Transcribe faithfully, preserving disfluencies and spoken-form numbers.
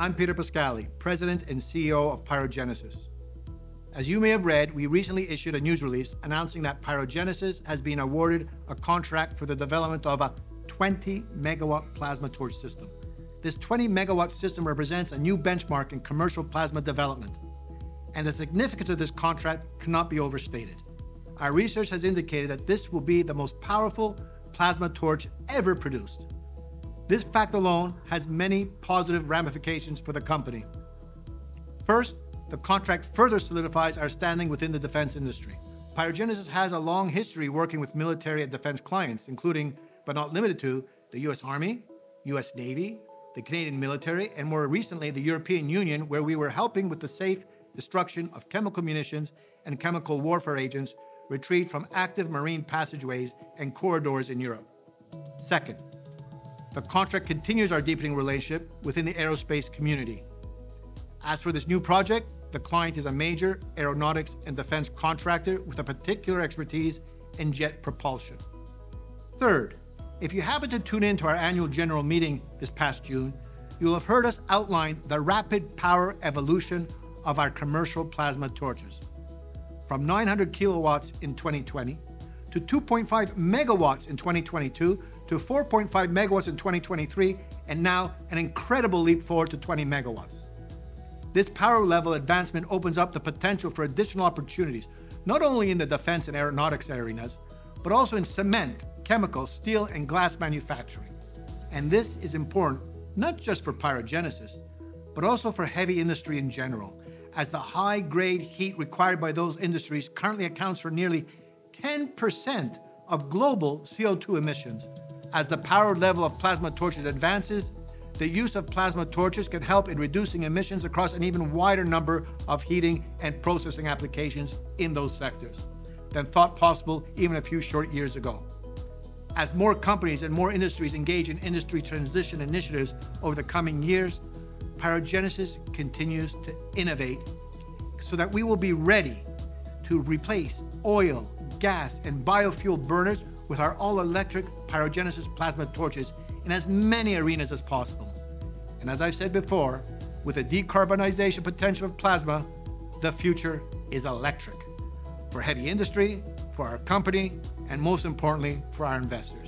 I'm Peter Pascali, President and C E O of PyroGenesis. As you may have read, we recently issued a news release announcing that PyroGenesis has been awarded a contract for the development of a twenty megawatt plasma torch system. This twenty megawatt system represents a new benchmark in commercial plasma development, and the significance of this contract cannot be overstated. Our research has indicated that this will be the most powerful plasma torch ever produced. This fact alone has many positive ramifications for the company. First, the contract further solidifies our standing within the defense industry. PyroGenesis has a long history working with military and defense clients, including, but not limited to, the U S Army, U S Navy, the Canadian military, and more recently, the European Union, where we were helping with the safe destruction of chemical munitions and chemical warfare agents retrieved from active marine passageways and corridors in Europe. Second, the contract continues our deepening relationship within the aerospace community. As for this new project, the client is a major aeronautics and defense contractor with a particular expertise in jet propulsion. Third, if you happen to tune in to our annual general meeting this past June, you will have heard us outline the rapid power evolution of our commercial plasma torches. From nine hundred kilowatts in twenty twenty to two point five megawatts in twenty twenty-two to four point five megawatts in twenty twenty-three, and now an incredible leap forward to twenty megawatts. This power level advancement opens up the potential for additional opportunities, not only in the defense and aeronautics arenas, but also in cement, chemical, steel, and glass manufacturing. And this is important not just for PyroGenesis, but also for heavy industry in general, as the high-grade heat required by those industries currently accounts for nearly ten percent of global C O two emissions. As the power level of plasma torches advances, the use of plasma torches can help in reducing emissions across an even wider number of heating and processing applications in those sectors than thought possible even a few short years ago. As more companies and more industries engage in industry transition initiatives over the coming years, PyroGenesis continues to innovate so that we will be ready to replace oil, gas, and biofuel burners with our all-electric PyroGenesis plasma torches in as many arenas as possible. And as I've said before, with the decarbonization potential of plasma, the future is electric. For heavy industry, for our company, and most importantly, for our investors.